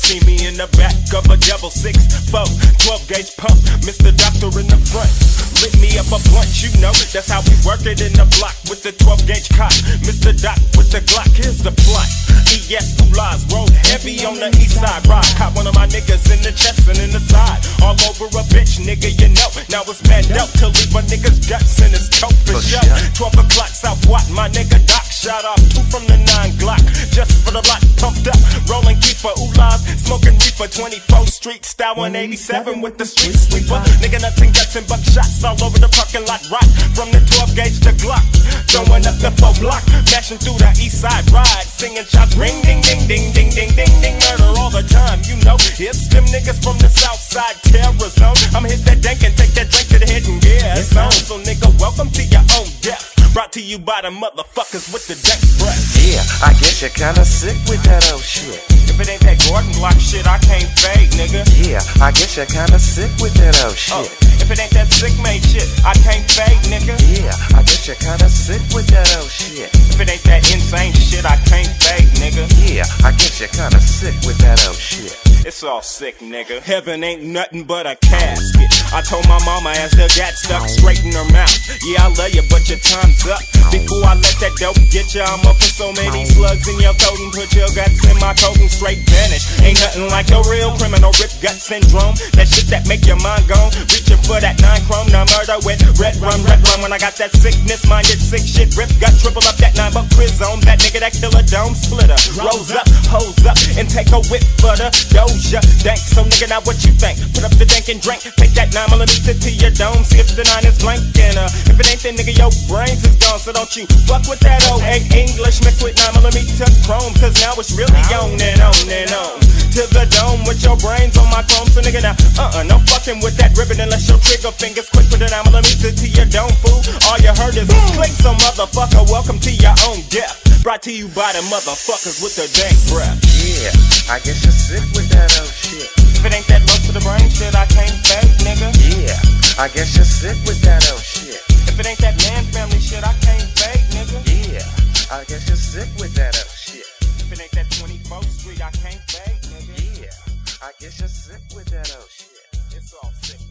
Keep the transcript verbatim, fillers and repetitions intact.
see me in the back of a double six four, twelve gauge pump, Mister Doctor in the front. Lit me up a blunt, you know, that's how we work it in the block with the twelve gauge cock. Mister Doc with the Glock, here's the plot. E S Lies, roll heavy on the east side. Ride, caught one of my niggas in the chest and in the side. All over a bitch, nigga, you know. Now it's mad up to leave a nigga's guts in his coat for sure. twelve o'clock, South Watt, my nigga Doc. Shot off two from the nine Glock, just for the lot, pumped up. Rolling keeper, Ulas, smoking reefer. twenty-fourth Street, style one eighty-seven with the street sweeper. Nigga nuts and guts and buckshots all over the parking lot. Rock from the twelve gauge to Glock, throwing up the four block, mashing through the east side ride, singing shots, ring ding ding ding ding ding ding ding, murder all the time. You know, it's them niggas from the south side terror zone. I'ma hit that dank and take that drink to the head and yeah, it's on. So nigga, welcome to your own death. Brought to you by the motherfuckers with the dank breath. Yeah, I guess you're kinda sick with that old shit. If it ain't that Gordon Block shit, I can't fade, nigga. Yeah, I guess you're kinda sick with that old shit. Oh, if it ain't that Siccmade shit, I can't fade, nigga. Yeah, I guess you're kinda sick with that old shit. If it ain't that insane shit, I can't fade, nigga. Yeah, I guess you're kinda sick with that old shit. It's all sick, nigga. Heaven ain't nothing but a casket. I told my mama as the gat stuck straight in her mouth. Yeah, I love you, but your time's up. Before I let that dope get you, I'm up for so many slugs in your throat and put your guts in my coat and straight vanish. Ain't nothing like a real criminal rip gut syndrome. That shit that make your mind gone. Reaching for that nine chrome, now murder with red rum, red rum. When I got that sickness, minded sick shit, rip gut, triple up that nine buck quiz on. That nigga that killer dome splitter. Rolls up, hose up, and take a whip for the doja dank. So nigga, now what you think? Put up the dank and drink. Take that nine millimeter to your dome. See if the nine is blank. And uh, if it ain't then nigga, your brains is gone. So don't you fuck with that old eight English mixed with nine millimeter chrome. Cause now it's really on and on and on to the dome with your brains on my chrome. So nigga, now uh-uh, no fucking with that ribbon unless your trigger fingers quick with a nine millimeter to your dome, fool. All you heard is click, so motherfucker, welcome to your own death. Brought to you by the motherfuckers with the dank breath. Yeah, I guess you're sick with that old shit. If it ain't that low to the brain shit, I can't fake, nigga. Yeah, I guess you're sick with that old shit. If it ain't that man family shit, I can't fake, nigga. Yeah, I guess you're sick with that old shit. If it ain't that twenty-fourth Street, I can't fake, nigga. Yeah, I guess you're sick with that old shit. It's all sick.